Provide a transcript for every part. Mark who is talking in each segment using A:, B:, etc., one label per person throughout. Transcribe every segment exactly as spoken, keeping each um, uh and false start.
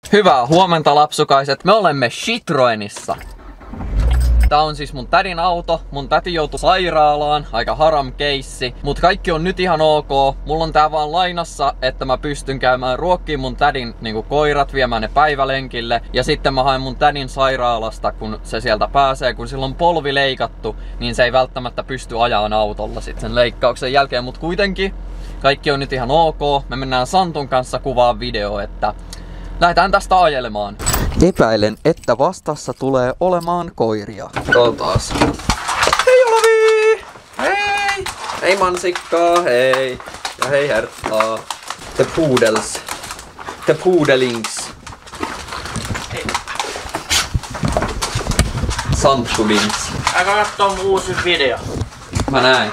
A: Hyvää huomenta lapsukaiset, me olemme Citroenissa. Tää on siis mun tädin auto, mun täti joutui sairaalaan, aika haram keissi, mut kaikki on nyt ihan ok. Mulla on tää vaan lainassa, että mä pystyn käymään ruokkiin mun tädin niinku koirat, viemään ne päivälenkille. Ja sitten mä haen mun tädin sairaalasta, kun se sieltä pääsee, kun sillä on polvi leikattu, niin se ei välttämättä pysty ajaan autolla sit sen leikkauksen jälkeen. Mut kuitenkin, kaikki on nyt ihan ok. Me mennään Santun kanssa kuvaan video, että lähdetään tästä ajelemaan. Epäilen, että vastassa tulee olemaan koiria. Taas. Hei Olavi! Hei! Hei mansikkaa, hei! Ja hei herttaa. The poodles. The poodelings.
B: Hei.
A: Santtulings.
B: Aika kattoo mun uusi video.
A: Mä näin.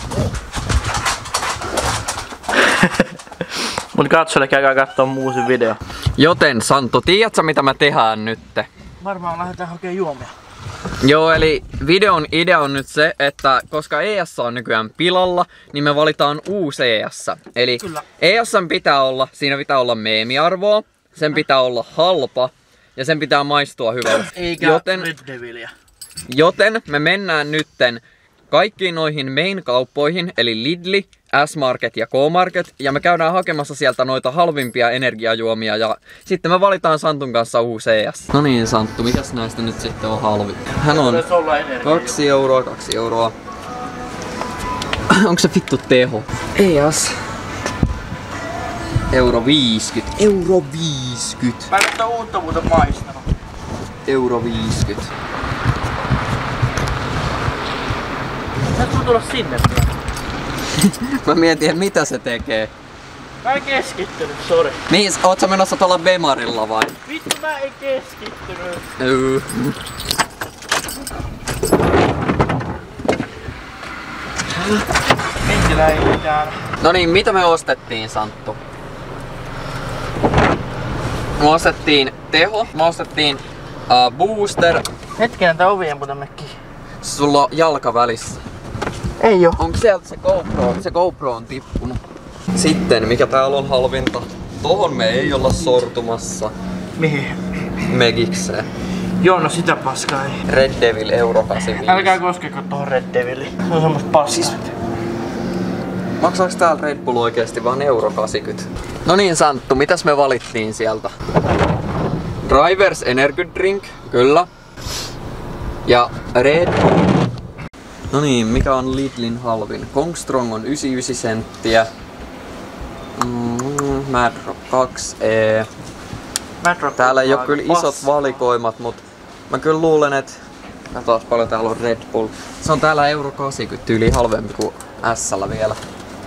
B: Mut katsojille käykää kattoo mun uusi video.
A: Joten Santtu, tiedätkö mitä me tehdään nytte?
B: Varmaan lähdetään hakemaan juomia.
A: Joo, eli videon idea on nyt se, että koska E S on nykyään pilalla, niin me valitaan uusi E S. Eli
B: Kyllä.
A: E S pitää olla, siinä pitää olla meemiarvoa, sen pitää olla halpa ja sen pitää maistua hyvältä.
B: Eikä
A: joten,
B: Red Devilia.
A: joten me mennään nytten kaikkiin noihin main-kauppoihin, eli Lidli, S-Market ja K-Market, ja me käydään hakemassa sieltä noita halvimpia energiajuomia, ja sitten me valitaan Santun kanssa uusi E S. No niin Santtu, mikäs näistä nyt sitten on halvi? Hän on kaksi euroa, kaksi euroa. Onko se vittu teho? E S. Euro viisikymmentä. Euro viisikymmentä.
B: Mä en oo uutta muuta maistanut.
A: Euro viisikymmentä.
B: Sä et voi tulla sinne.
A: Mä mietin, että mitä se tekee.
B: Mä en keskittynyt, sori.
A: Niin, oot sä menossa tuolla Bemarilla vai?
B: Vittu, mä en keskittynyt.
A: Yy.
B: Henkilä ei mitään.
A: No niin, mitä me ostettiin, Santtu? Me ostettiin teho, me ostettiin uh, booster.
B: Hetken, tää ovi ei muuten mene kiinni.
A: Sulla on jalka välissä.
B: Ei oo.
A: Onko sieltä se GoPro? Se GoPro on tippunut. Sitten, mikä täällä on halvinta? Tohon me ei olla sortumassa.
B: Mihin?
A: Megikseen.
B: Joo, no sitä paskaa ei.
A: Red Devil Euro kahdeksankymmentäviisi.
B: Älkää koskeko tohon Red Deviliin. Se on semmos paskaa.
A: Maksaaks täällä Red Bull oikeesti vaan euro kahdeksankymmentä? No niin Santtu, mitäs me valittiin sieltä? Drivers Energy Drink, kyllä. Ja Red Bull. No niin, mikä on Lidlin halvin? Kongstrong on yhdeksänkymmentäyhdeksän senttiä. Mm, Mad Rock kaksi E. Täällä ei oo kyllä isot valikoimat, mut mä kyllä luulen, että katsotaan paljon täällä on Red Bull. Se on täällä euro kahdeksankymmentä yli halvempi kuin S:llä vielä.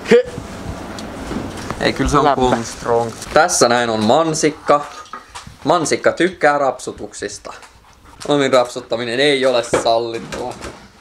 A: Ei, kyllä se on Kongstrong. Tässä näin on mansikka. Mansikka tykkää rapsutuksista. Omin rapsuttaminen ei ole sallittua.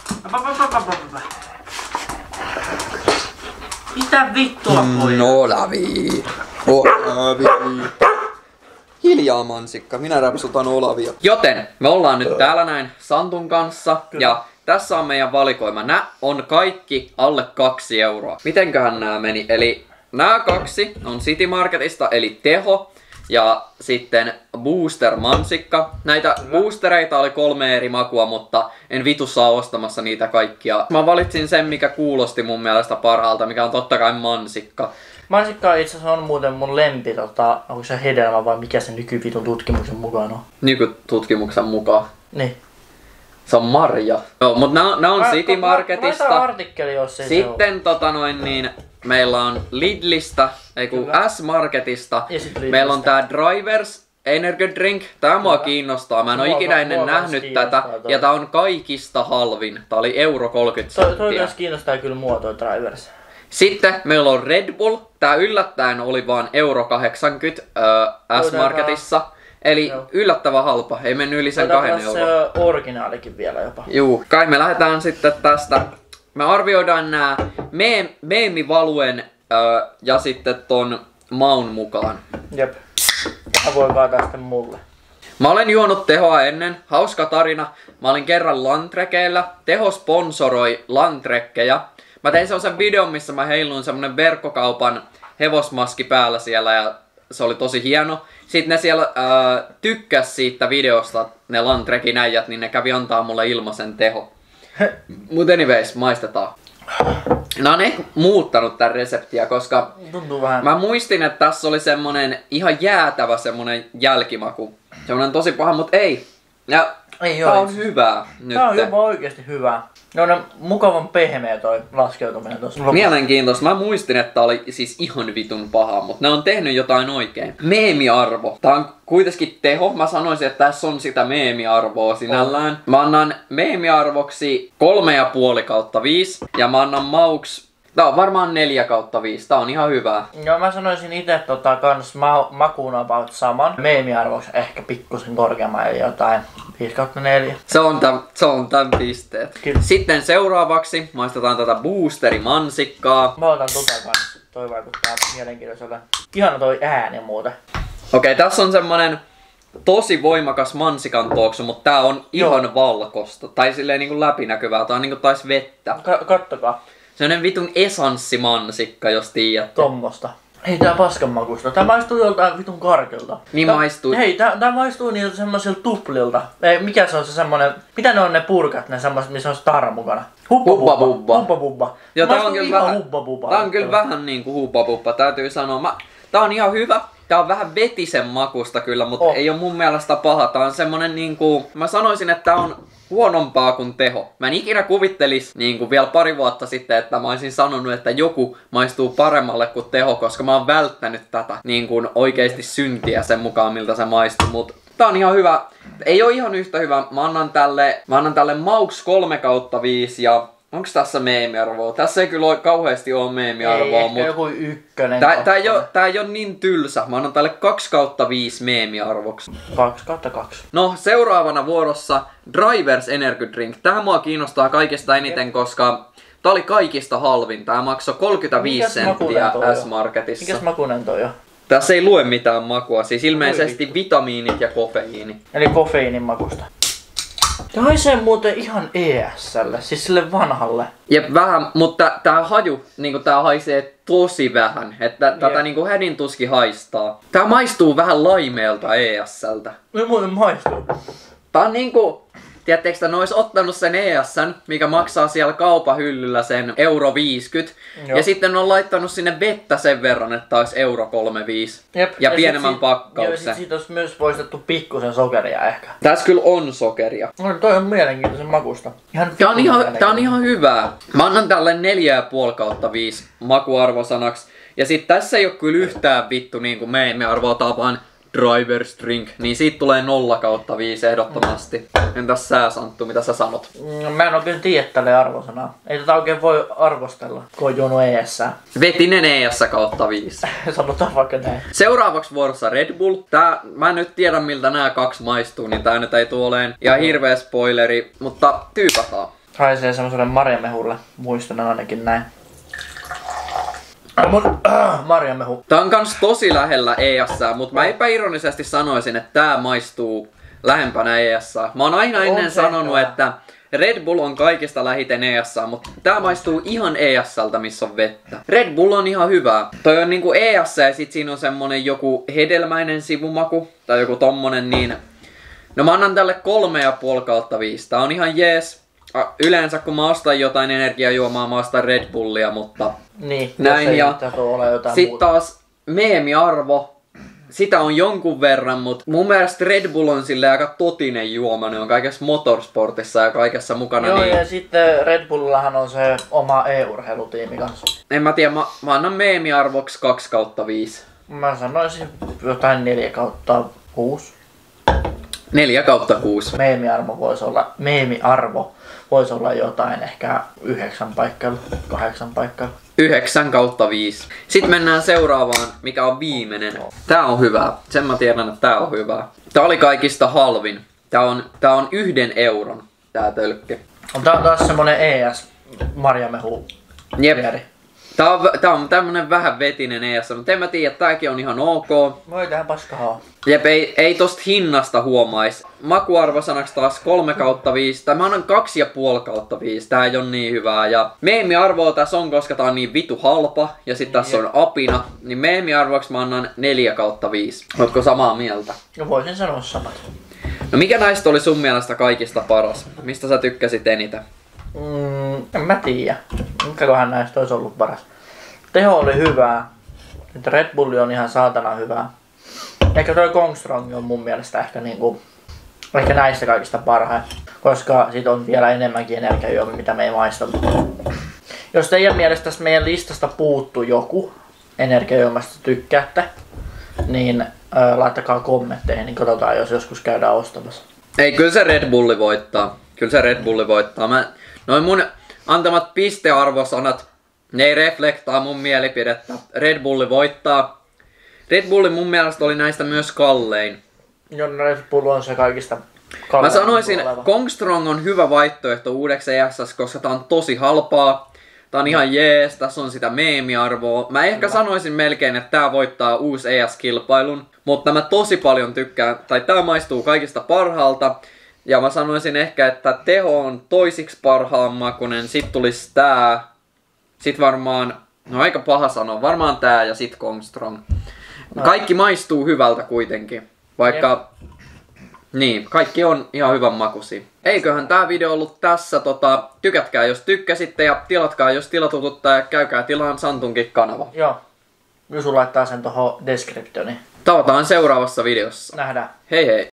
B: Mitä vittua poja?
A: No Olavi. Olavi. Hiljaa mansikka, minä rapsutan Olavia. Joten me ollaan nyt täällä näin Santun kanssa. Kyllä. Ja tässä on meidän valikoima. Nää on kaikki alle kaksi euroa. Mitenköhän nää meni? Eli nää kaksi on City Marketista, eli teho. Ja sitten booster mansikka. Näitä boostereita oli kolme eri makua, mutta en vitussa ostamassa niitä kaikkia. Mä valitsin sen, mikä kuulosti mun mielestä parhaalta, mikä on totta kai mansikka.
B: Mansikka itse asiassa on muuten mun lempi, tota, onko se hedelmä vai mikä se nykyvitun tutkimuksen mukaan on?
A: Nykytutkimuksen mukaan.
B: Niin.
A: Se on marja. Joo, mut nää, nää on City Marketista.
B: Laita artikkeli, jos ei
A: Sitten
B: se
A: tota noin niin, meillä on Lidlistä, ei kun S-Marketista. Meillä on tää Drivers Energy Drink. Tää mua kiinnostaa. Mä en oo ikinä ennen nähnyt tätä. Toi. Ja tää on kaikista halvin. Tää oli euro kolmekymmentä senttiä.
B: Toi, toi myös kiinnostaa kyllä mua toi Drivers.
A: Sitten meillä on Red Bull. Tää yllättäen oli vaan euro kahdeksankymmentä äh, S-Marketissa. Eli joo, yllättävän halpa, ei mennyt yli sen kahden euroa.
B: Se originaalikin vielä jopa.
A: Juu, kai me lähdetään sitten tästä. Me arvioidaan nää me- meemivaluen öö, ja sitten ton maun mukaan.
B: Jep. Mä voin kaataa sitten mulle.
A: Mä olen juonut tehoa ennen. Hauska tarina. Mä olin kerran Landtrekeillä. Teho sponsoroi Landtrekkejä. Mä tein sellaisen videon, missä mä heiluin semmonen verkkokaupan hevosmaski päällä siellä ja se oli tosi hieno. Sitten ne siellä ää, tykkäs siitä videosta, ne Landrekin äijät, niin ne kävi antaa mulle ilmaisen teho. Mut anyways, maistetaan. Mä oon ehkä muuttanut tän reseptiä, koska
B: tuntuu vähän.
A: Mä muistin, että tässä oli semmonen ihan jäätävä semmonen jälkimaku. Semmonen tosi paha, mut ei. Ja
B: ei
A: tää
B: oo,
A: on hyvää nyt.
B: Tää on jopa oikeesti hyvää. Ne on mukavan pehmeä toi laskeutuminen tossa.
A: Mielenkiintoista. Mä muistin, että tää oli siis ihan vitun paha, mutta ne on tehnyt jotain oikein. Meemiarvo. Tää on kuitenkin teho. Mä sanoisin, että tässä on sitä meemiarvoa sinällään. Mä annan meemiarvoksi kolme ja puoli kautta viisi. Ja mä annan mauks... Tää on varmaan neljä kautta viisi. Tää on ihan hyvää.
B: Joo, mä sanoisin ite tota kans ma- makuun about saman. Meemiarvoksi ehkä pikkusen korkeamman, eli jotain viisi kautta neljä.
A: Se on tän, se on tän pisteet.
B: Kyllä.
A: Sitten seuraavaksi maistetaan tätä boosterimansikkaa.
B: Mä otan tota kanssa. Toi vaikuttaa mielenkiintoiselta. Ihana toi ääni muuten.
A: Okei, okay, tässä on semmonen tosi voimakas mansikan tuoksu, mutta tää on ihan Joo. valkosta. Tai silleen niinku läpinäkyvää. Tää on niinku tais vettä.
B: Ka- kattokaa.
A: Sellainen vitun esanssimansikka, jos tiedätte.
B: Tommosta. Hei, tää paskan makusta. Tää maistuu joltain vitun karkilta.
A: Niin
B: tää,
A: maistuu.
B: Hei, tää, tää maistuu niiltä semmoisilta tuplilta. Ei, mikä se on se semmonen... Mitä ne on ne purkat, ne semmoset, missä on starra mukana?
A: Hubbabubba.
B: Hubbabubba.
A: Joo, tää on kyllä vähän...
B: Hubbabubba.
A: Tää on kyllä vähän niinku hubbabubba, täytyy sanoa. Mä, tää on ihan hyvä. Tää on vähän vetisen makusta kyllä, mutta oh. ei oo mun mielestä paha. Tää on semmonen niinku... Mä sanoisin, että tää on huonompaa kuin teho. Mä en ikinä kuvittelis niinku vielä pari vuotta sitten, että mä olisin sanonut, että joku maistuu paremmalle kuin teho, koska mä oon välttänyt tätä niin kuin oikeesti syntiä sen mukaan, miltä se maistuu. Mut tää on ihan hyvä. Ei oo ihan yhtä hyvä. Mä annan tälle, mä annan tälle mauks kolme kautta viisi ja onks tässä meemiarvoa? Tässä ei kyllä oo, kauheasti oo meemiarvoa,
B: ei,
A: mut...
B: joku ykkönen.
A: Tää, tää, ei oo, tää ei oo niin tylsä. Mä annan tälle kaksi kautta viisi meemiarvoksi.
B: kaksi kautta kaksi.
A: No, seuraavana vuorossa Drivers Energy Drink. Tää mua kiinnostaa kaikista eniten, Jep. koska tää oli kaikista halvin. Tää maksoi kolmekymmentäviisi senttiä S-Marketissa.
B: Mikäs makunen toi on?
A: Tässä ei lue mitään makua, siis ilmeisesti vitamiinit ja kofeiini.
B: Eli kofeiinin makusta. Tää haisee muuten ihan E S:lle, siis sille vanhalle.
A: Jep, vähän, mutta tää haju, niinku tää haisee tosi vähän, että Jep. tätä niinku hädin tuski haistaa. Tää maistuu vähän laimeelta E S:ltä.
B: No muuten maistuu.
A: Tää on niinku... Tiedättekö, että ne ois ottanut sen E S:n, mikä maksaa siellä kaupahyllyllä sen euro viisikymmentä. Joo. Ja sitten on laittanut sinne vettä sen verran, että olisi euro kolmekymmentäviisi. Jep. Ja, ja pienemmän sit, pakkauksen.
B: Joo, ja sit siitä olisi myös poistettu pikkusen sokeria ehkä.
A: Tässä kyllä on sokeria.
B: No toi on mielenkiintoisen makusta. Ihan
A: tää, on ihan, tää on ihan hyvää. Mä annan tälle neljä ja puoli kautta viisi makuarvosanaksi. Ja sit tässä ei oo kyllä yhtään vittu niin kuin me emme arvotaan vaan Drivers Drink, niin siitä tulee nolla kautta viisi ehdottomasti. Entäs sä, Santtu, mitä sä sanot?
B: Mä en oikein tiedä tälle arvosanaa. Ei tätä oikein voi arvostella, kun on juonut E S.
A: Vetinen E S kautta viisi.
B: Sanotaan vaikka näin.
A: Seuraavaksi vuorossa Red Bull. Tää, mä en nyt tiedä miltä nämä kaksi maistuu, niin tää nyt ei tule oleen ihan hirveä spoileri, mutta tyypataan.
B: Haisee semmoselle marjamehulle, muistan ainakin näin. Äh, marjamehu.
A: Tää on kans tosi lähellä E S, mutta mä epäironisesti sanoisin, että tää maistuu lähempänä E S. Mä oon aina ennen on sanonut, hyvä. Että Red Bull on kaikista lähiten E S, mutta tää maistuu ihan E S:ltä, missä on vettä. Red Bull on ihan hyvää. Toi on niinku E S ja sit siinä on semmonen joku hedelmäinen sivumaku tai joku tommonen, niin... No mä annan tälle kolme ja puoli kautta viisi. Tää on ihan jees. Yleensä kun mä ostan jotain energiajuomaa, mä ostan Red Bullia, mutta
B: niin,
A: näin. Ja sit
B: muuta.
A: Taas meemiarvo, sitä on jonkun verran, mutta mun mielestä Red Bull on silleen aika totinen juoma, ne on kaikessa motorsportissa ja kaikessa mukana.
B: Joo,
A: niin...
B: ja sitten Red Bullillahan on se oma e-urheilutiimi kanssa.
A: En mä tiedä, mä, mä annan meemiarvoksi kaksi kautta viisi.
B: Mä sanoisin jotain neljä kautta kuusi.
A: neljä kautta kuusi.
B: Meemiarvo voisi olla, meemiarvo voisi olla jotain ehkä yhdeksän paikalla, kahdeksan paikalla.
A: yhdeksän kautta viisi. Sitten mennään seuraavaan, mikä on viimeinen. Tää on hyvä. Sen mä tiedän, että tää on hyvä. Tää oli kaikista halvin. Tää on, tää on yhden euron, tää tölkki.
B: Tää on taas semmonen E S marjamehu.
A: Jep. Tää on, tää on tämmönen vähän vetinen E S, mutta en mä tiedä, tääkin on ihan ok.
B: Voi tähän paskahaa.
A: Jep, ei, ei tosta hinnasta huomais. Makuarvosanaksi taas kolme kautta viisi, tai mä annan kaksi ja puoli kautta viisi, tää ei on niin hyvää. Ja meemiarvoa tässä on, koska tää on niin vitu halpa, ja sit tässä on apina, niin meemiarvoksi mä annan neljä kautta viisi. Ootko samaa mieltä?
B: No voisin sanoa samat.
A: No mikä näistä oli sun mielestä kaikista paras? Mistä sä tykkäsit eniten?
B: Mm, en mä tiedä. Mikäköhän näistä olisi ollut paras? Teho oli hyvää. Nyt Red Bull on ihan saatana hyvää. Ehkä toi Kongstrong on mun mielestä ehkä niinku... Ehkä näistä kaikista parhain. Koska sit on vielä enemmänkin energiajuomia, mitä me ei maista. Jos teidän mielestä tästä meidän listasta puuttuu joku energiajuomasta tykkäätte, niin ää, laittakaa kommentteihin, niin katsotaan, jos joskus käydään ostamassa.
A: Ei, kyllä se Red Bulli voittaa. Kyllä se Red Bulli voittaa. Mä, noin mun antamat pistearvosanat, ne ei reflektaa mun mielipidettä. Red Bulli voittaa. Red Bulli mun mielestä oli näistä myös kallein.
B: Joo, Red Bull on se kaikista kallein.
A: Mä sanoisin, Kongstrong on hyvä vaihtoehto uudeksi E S S, koska tää on tosi halpaa. Tää on ihan jees, tässä on sitä meemiarvoa. Mä ehkä Kyllä. sanoisin melkein, että tää voittaa uusi E S-kilpailun. Mutta mä tosi paljon tykkään, tai tää maistuu kaikista parhaalta. Ja mä sanoisin ehkä, että teho on toisiksi parhaan makunen, sit tulis tää. Sit varmaan, no aika paha sanoa, varmaan tää ja sit Kongstrong. Kaikki maistuu hyvältä kuitenkin, vaikka... Niin, kaikki on ihan hyvän makuisia. Eiköhän tää video ollut tässä, tota, tykätkää jos tykkäsitte ja tilatkaa jos tilatututtaa ja käykää tilaan Santunkin kanava.
B: Joo, Jusu laittaa sen tohon descriptioniin.
A: Tavataan seuraavassa videossa.
B: Nähdään.
A: Hei hei!